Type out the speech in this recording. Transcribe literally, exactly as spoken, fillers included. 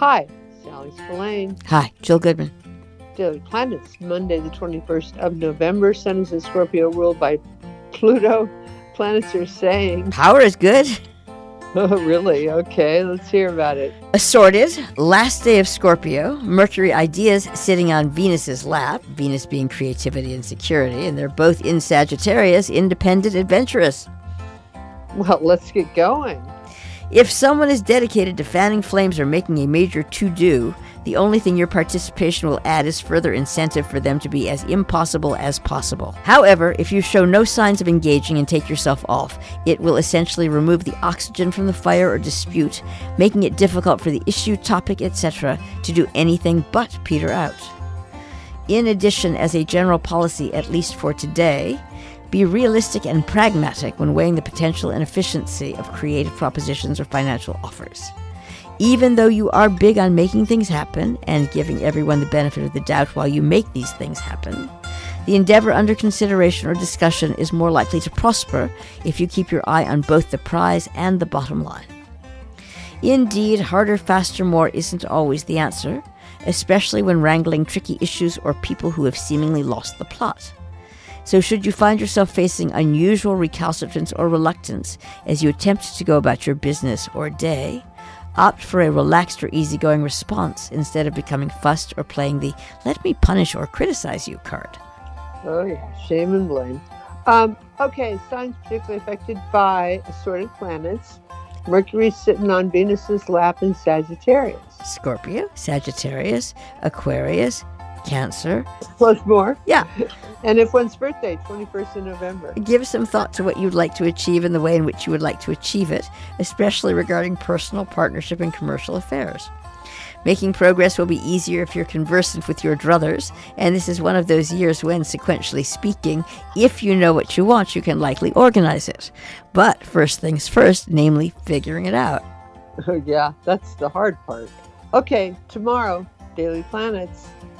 Hi, Sally Spillane. Hi, Jill Goodman. Daily Planets, Monday the twenty-first of November. Sun is in Scorpio, ruled by Pluto. Planets are saying... Power is good. Oh, really? Okay, let's hear about it. Assorted, last day of Scorpio. Mercury ideas sitting on Venus's lap. Venus being creativity and security. And they're both in Sagittarius, independent, adventurous. Well, let's get going. If someone is dedicated to fanning flames or making a major to-do, the only thing your participation will add is further incentive for them to be as impossible as possible. However, if you show no signs of engaging and take yourself off, it will essentially remove the oxygen from the fire or dispute, making it difficult for the issue, topic, et cetera to do anything but peter out. In addition, as a general policy, at least for today, be realistic and pragmatic when weighing the potential and efficiency of creative propositions or financial offers. Even though you are big on making things happen and giving everyone the benefit of the doubt while you make these things happen, the endeavor under consideration or discussion is more likely to prosper if you keep your eye on both the prize and the bottom line. Indeed, harder, faster, more isn't always the answer, especially when wrangling tricky issues or people who have seemingly lost the plot. So should you find yourself facing unusual recalcitrance or reluctance as you attempt to go about your business or day, opt for a relaxed or easygoing response instead of becoming fussed or playing the let me punish or criticize you card. Oh yeah, shame and blame. Um, okay, signs particularly affected by assorted planets. Mercury sitting on Venus's lap in Sagittarius. Scorpio, Sagittarius, Aquarius, Cancer. Plus more. Yeah. And if one's birthday, twenty-first of November. Give some thought to what you'd like to achieve and the way in which you would like to achieve it, especially regarding personal, partnership, and commercial affairs. Making progress will be easier if you're conversant with your druthers, and this is one of those years when, sequentially speaking, if you know what you want, you can likely organize it. But first things first, namely figuring it out. Oh yeah, that's the hard part. Okay, tomorrow, Daily Planets.